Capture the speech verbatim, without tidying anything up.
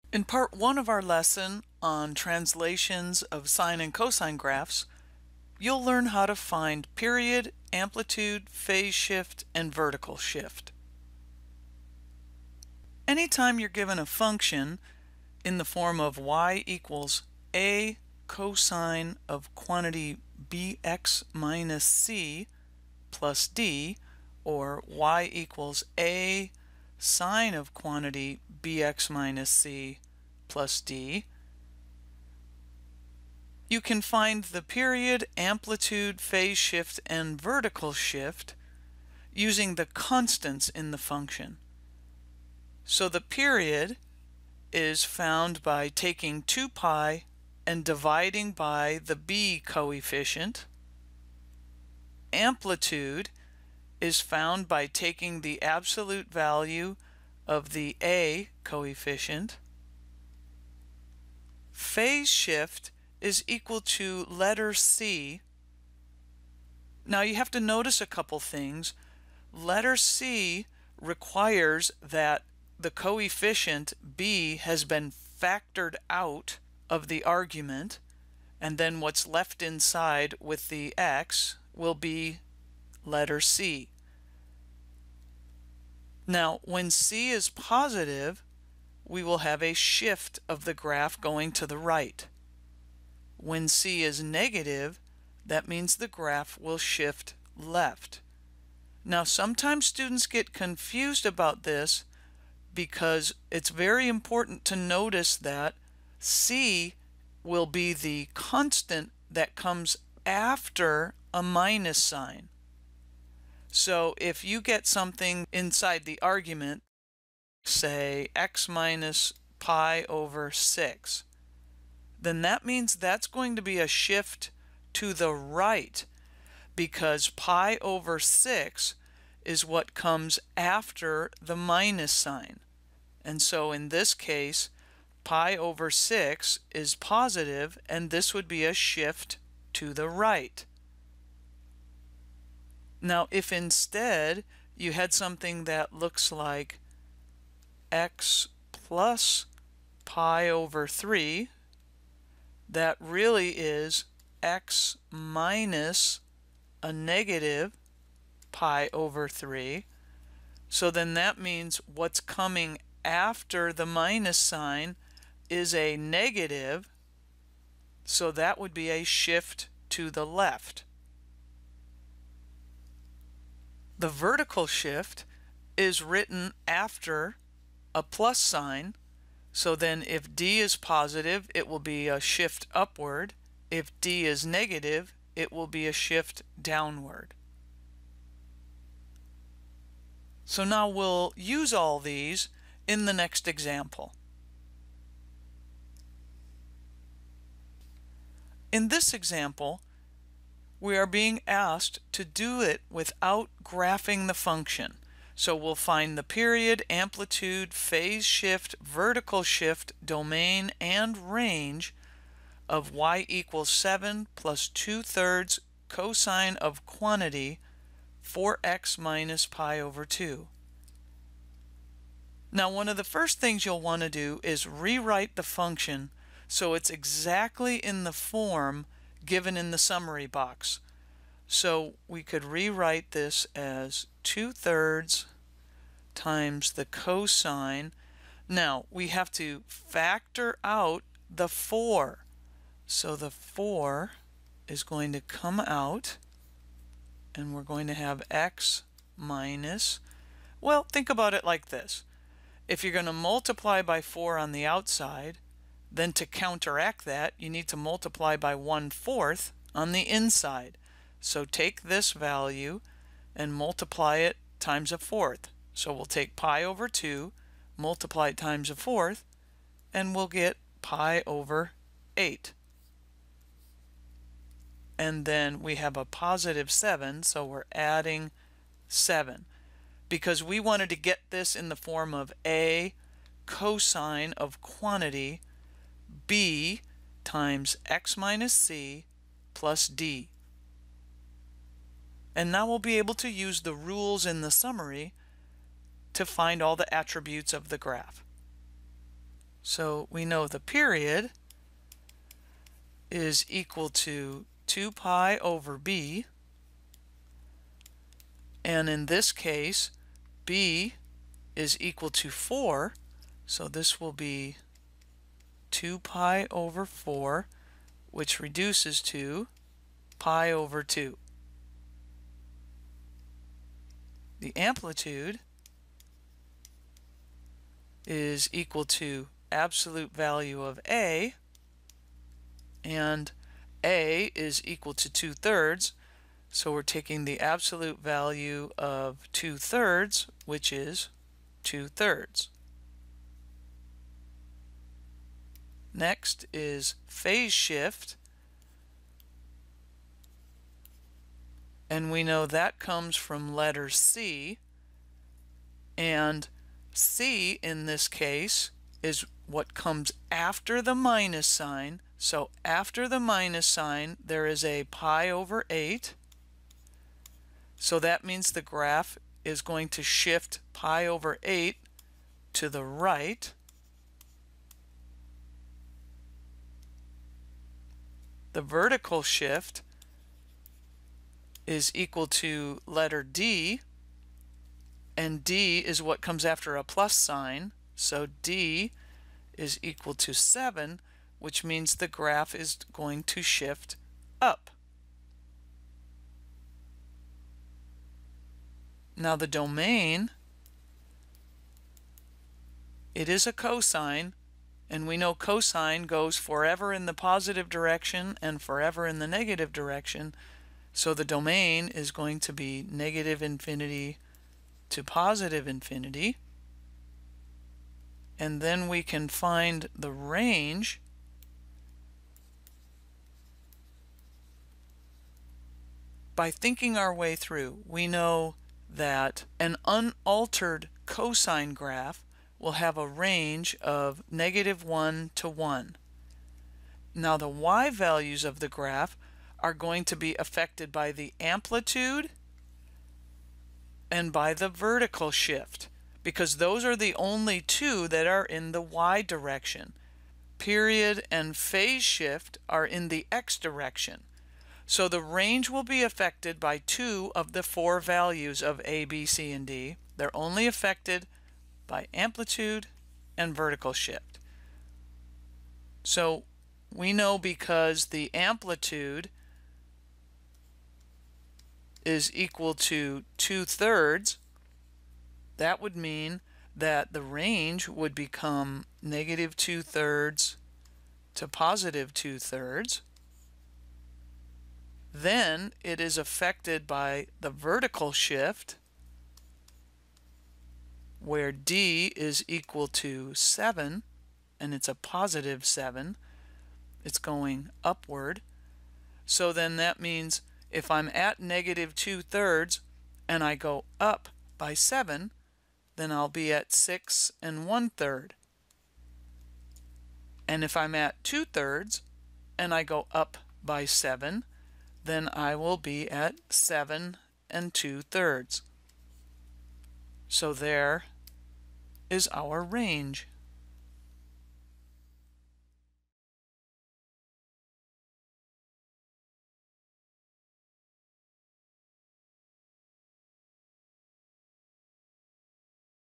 In part one of our lesson on translations of sine and cosine graphs, you'll learn how to find period, amplitude, phase shift, and vertical shift. Anytime you're given a function in the form of y equals a cosine of quantity bx minus c plus d, or y equals a sine of quantity bx minus c plus d, you can find the period, amplitude, phase shift, and vertical shift using the constants in the function. So the period is found by taking two pi and dividing by the b coefficient. Amplitude is found by taking the absolute value of the a coefficient. Phase shift is equal to letter C. Now you have to notice a couple things. Letter C requires that the coefficient b has been factored out of the argument, and then what's left inside with the x will be letter C. Now, when C is positive, we will have a shift of the graph going to the right. When C is negative, that means the graph will shift left. Now, sometimes students get confused about this because it's very important to notice that C will be the constant that comes after a minus sign. So if you get something inside the argument, say x minus pi over six, then that means that's going to be a shift to the right, because pi over six is what comes after the minus sign. And so in this case, pi over six is positive, and this would be a shift to the right. Now, if instead you had something that looks like x plus pi over three, that really is x minus a negative pi over three. So then that means what's coming after the minus sign is a negative, so that would be a shift to the left. The vertical shift is written after a plus sign, so then if d is positive, it will be a shift upward. If d is negative, it will be a shift downward. So now we'll use all these in the next example. In this example, we are being asked to do it without graphing the function. So we'll find the period, amplitude, phase shift, vertical shift, domain, and range of y equals seven plus two thirds cosine of quantity four x minus pi over two. Now, one of the first things you'll want to do is rewrite the function so it's exactly in the form given in the summary box. So we could rewrite this as two thirds times the cosine. Now we have to factor out the four. So the four is going to come out, and we're going to have x minus, well, think about it like this. If you're going to multiply by four on the outside, then to counteract that, you need to multiply by one fourth on the inside. So take this value and multiply it times a fourth. So we'll take pi over two, multiply it times a fourth, and we'll get pi over eight. And then we have a positive seven, so we're adding seven. Because we wanted to get this in the form of a cosine of quantity b times x minus c plus d. And now we'll be able to use the rules in the summary to find all the attributes of the graph. So we know the period is equal to two pi over b, and in this case b is equal to four, so this will be two pi over four, which reduces to pi over two. The amplitude is equal to absolute value of A, and A is equal to two thirds, so we're taking the absolute value of two thirds, which is two thirds. Next is phase shift, and we know that comes from letter C, and C in this case is what comes after the minus sign. So after the minus sign there is a pi over eight, so that means the graph is going to shift pi over eight to the right. The vertical shift is equal to letter D, and D is what comes after a plus sign, so D is equal to seven, which means the graph is going to shift up. Now the domain, it is a cosine, and we know cosine goes forever in the positive direction and forever in the negative direction, so the domain is going to be negative infinity to positive infinity. And then we can find the range by thinking our way through. We know that an unaltered cosine graph will have a range of negative one to one. Now the y values of the graph are going to be affected by the amplitude and by the vertical shift, because those are the only two that are in the y direction. Period and phase shift are in the x direction. So the range will be affected by two of the four values of A, B, C, and D. They're only affected by amplitude and vertical shift. So we know because the amplitude is equal to two thirds, that would mean that the range would become negative two thirds to positive two thirds. Then it is affected by the vertical shift, where D is equal to seven, and it's a positive seven. It's going upward. So then that means if I'm at negative two thirds and I go up by seven, then I'll be at six and one third. And if I'm at two thirds and I go up by seven, then I will be at seven and two thirds. So there is our range.